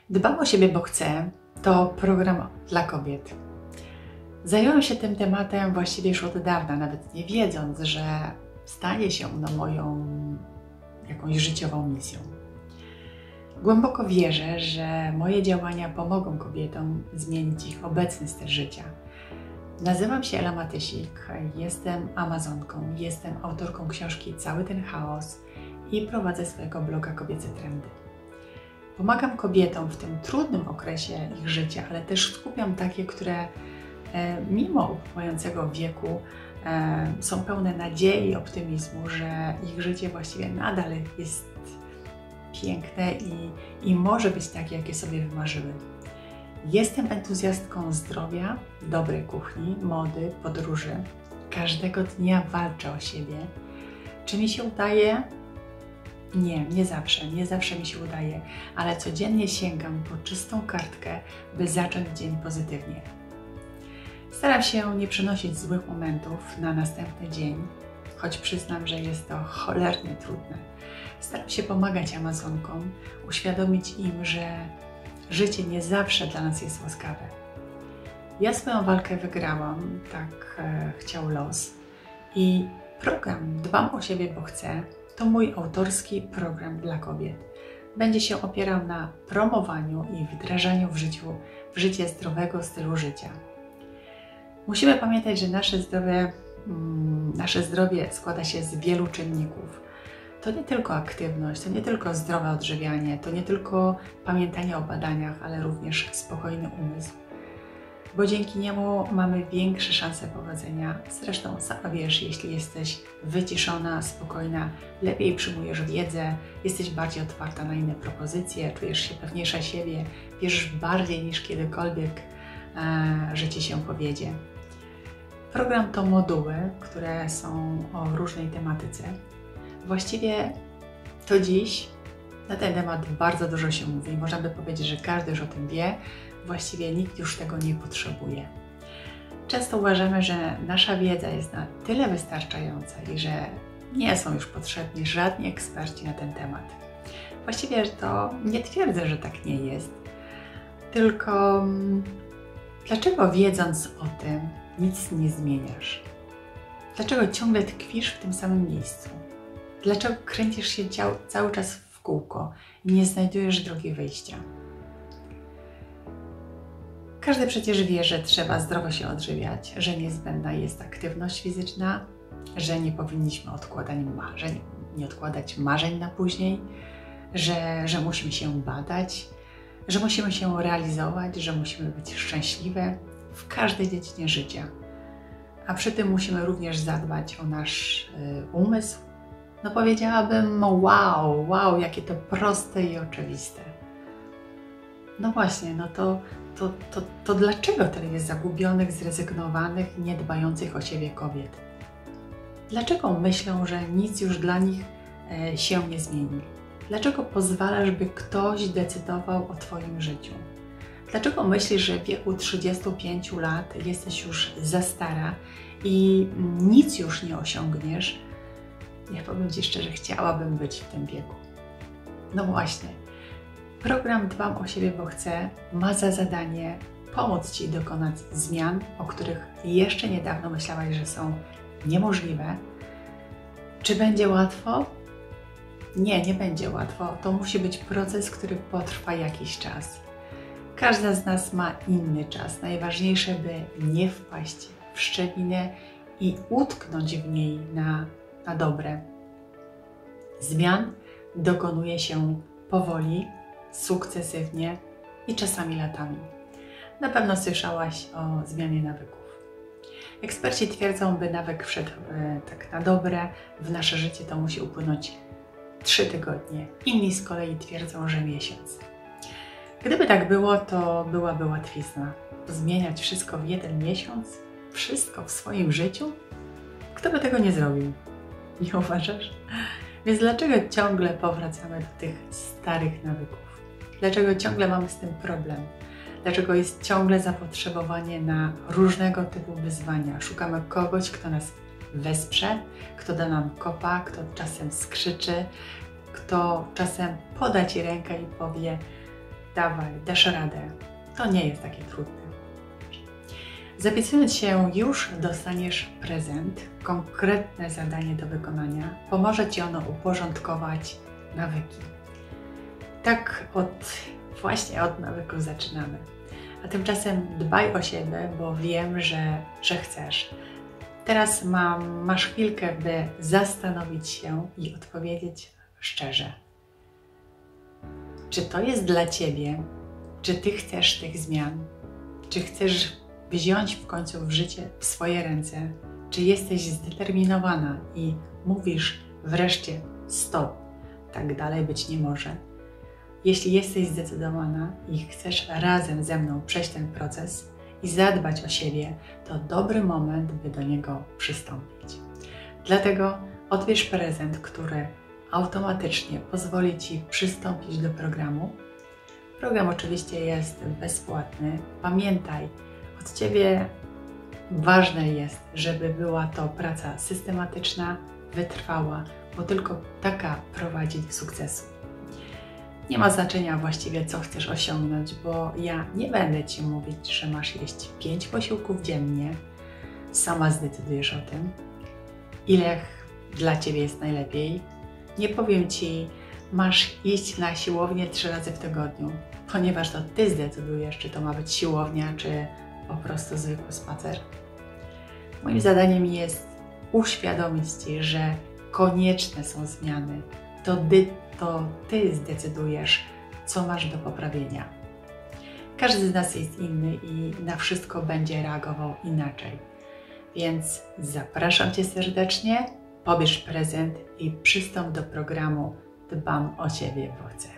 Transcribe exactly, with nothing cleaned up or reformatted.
Dbam o siebie, bo chcę to program dla kobiet. Zajęłam się tym tematem właściwie już od dawna, nawet nie wiedząc, że stanie się ono moją jakąś życiową misją. Głęboko wierzę, że moje działania pomogą kobietom zmienić ich obecny styl życia. Nazywam się Ela Matysik, jestem Amazonką, jestem autorką książki Cały ten chaos i prowadzę swojego bloga Kobiece Trendy. Pomagam kobietom w tym trudnym okresie ich życia, ale też skupiam takie, które mimo upływającego wieku są pełne nadziei i optymizmu, że ich życie właściwie nadal jest piękne i, i może być takie, jakie sobie wymarzyły. Jestem entuzjastką zdrowia, dobrej kuchni, mody, podróży. Każdego dnia walczę o siebie. Czy mi się udaje? Nie, nie zawsze, nie zawsze mi się udaje, ale codziennie sięgam po czystą kartkę, by zacząć dzień pozytywnie. Staram się nie przenosić złych momentów na następny dzień, choć przyznam, że jest to cholernie trudne. Staram się pomagać Amazonkom, uświadomić im, że życie nie zawsze dla nas jest łaskawe. Ja swoją walkę wygrałam, tak e, chciał los, i program Dbam o siebie, bo chcę to mój autorski program dla kobiet. Będzie się opierał na promowaniu i wdrażaniu w życiu, w życie zdrowego stylu życia. Musimy pamiętać, że nasze zdrowie, mm, nasze zdrowie składa się z wielu czynników. To nie tylko aktywność, to nie tylko zdrowe odżywianie, to nie tylko pamiętanie o badaniach, ale również spokojny umysł. Bo dzięki niemu mamy większe szanse powodzenia. Zresztą sama wiesz, jeśli jesteś wyciszona, spokojna, lepiej przyjmujesz wiedzę, jesteś bardziej otwarta na inne propozycje, czujesz się pewniejsza siebie, wierzysz bardziej niż kiedykolwiek, e, że Ci się powiedzie. Program to moduły, które są o różnej tematyce. Właściwie to dziś na ten temat bardzo dużo się mówi. Można by powiedzieć, że każdy już o tym wie. Właściwie nikt już tego nie potrzebuje. Często uważamy, że nasza wiedza jest na tyle wystarczająca i że nie są już potrzebni żadni eksperci na ten temat. Właściwie to nie twierdzę, że tak nie jest. Tylko dlaczego wiedząc o tym nic nie zmieniasz? Dlaczego ciągle tkwisz w tym samym miejscu? Dlaczego kręcisz się cały czas w kółko i nie znajdujesz drogi wyjścia? Każdy przecież wie, że trzeba zdrowo się odżywiać, że niezbędna jest aktywność fizyczna, że nie powinniśmy odkładać marzeń, nie odkładać marzeń na później, że, że musimy się badać, że musimy się realizować, że musimy być szczęśliwe w każdej dziedzinie życia. A przy tym musimy również zadbać o nasz y, umysł. No powiedziałabym, wow, wow, jakie to proste i oczywiste. No właśnie, no to, to, to, to dlaczego tyle jest zagubionych, zrezygnowanych, niedbających o siebie kobiet? Dlaczego myślą, że nic już dla nich e, się nie zmieni? Dlaczego pozwalasz, by ktoś decydował o Twoim życiu? Dlaczego myślisz, że w wieku trzydziestu pięciu lat jesteś już za stara i nic już nie osiągniesz? Ja powiem Ci szczerze, chciałabym być w tym wieku. No właśnie, program Dbam o siebie, bo chcę ma za zadanie pomóc Ci dokonać zmian, o których jeszcze niedawno myślałaś, że są niemożliwe. Czy będzie łatwo? Nie, nie będzie łatwo. To musi być proces, który potrwa jakiś czas. Każda z nas ma inny czas. Najważniejsze, by nie wpaść w szczelinę i utknąć w niej na na dobre. Zmian dokonuje się powoli, sukcesywnie i czasami latami. Na pewno słyszałaś o zmianie nawyków. Eksperci twierdzą, by nawyk wszedł e, tak na dobre w nasze życie, to musi upłynąć trzy tygodnie. Inni z kolei twierdzą, że miesiąc. Gdyby tak było, to byłaby łatwizna. Zmieniać wszystko w jeden miesiąc? Wszystko w swoim życiu? Kto by tego nie zrobił? Nie uważasz? Więc dlaczego ciągle powracamy do tych starych nawyków? Dlaczego ciągle mamy z tym problem? Dlaczego jest ciągle zapotrzebowanie na różnego typu wyzwania? Szukamy kogoś, kto nas wesprze, kto da nam kopa, kto czasem skrzyczy, kto czasem poda Ci rękę i powie: dawaj, dasz radę. To nie jest takie trudne. Zapisując się już dostaniesz prezent, konkretne zadanie do wykonania. Pomoże Ci ono uporządkować nawyki. Tak od, właśnie od nawyków zaczynamy. A tymczasem dbaj o siebie, bo wiem, że, że chcesz. Teraz mam, masz chwilkę, by zastanowić się i odpowiedzieć szczerze. Czy to jest dla Ciebie? Czy Ty chcesz tych zmian? Czy chcesz wziąć w końcu w życie w swoje ręce? Czy jesteś zdeterminowana i mówisz wreszcie stop, tak dalej być nie może? Jeśli jesteś zdecydowana i chcesz razem ze mną przejść ten proces i zadbać o siebie, to dobry moment, by do niego przystąpić. Dlatego odbierz prezent, który automatycznie pozwoli Ci przystąpić do programu. Program oczywiście jest bezpłatny. Pamiętaj, od Ciebie ważne jest, żeby była to praca systematyczna, wytrwała, bo tylko taka prowadzi do sukcesu. Nie ma znaczenia właściwie, co chcesz osiągnąć, bo ja nie będę Ci mówić, że masz jeść pięć posiłków dziennie. Sama zdecydujesz o tym, ile dla Ciebie jest najlepiej. Nie powiem Ci, masz iść na siłownię trzy razy w tygodniu, ponieważ to Ty zdecydujesz, czy to ma być siłownia, czy po prostu zwykły spacer. Moim zadaniem jest uświadomić Ci, że konieczne są zmiany. To Ty, to Ty zdecydujesz, co masz do poprawienia. Każdy z nas jest inny i na wszystko będzie reagował inaczej. Więc zapraszam Cię serdecznie, pobierz prezent i przystąp do programu Dbam o Ciebie, bo chcę.